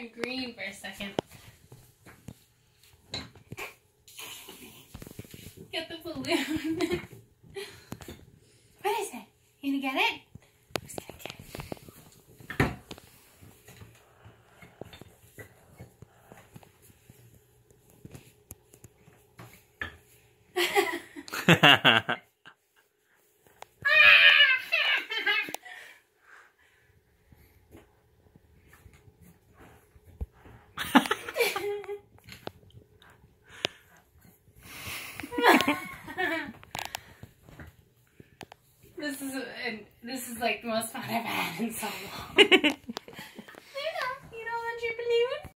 turn green for a second. Get the balloon. What is it? You gonna get it? Who's gonna get it? This is like the most fun I've had in so long.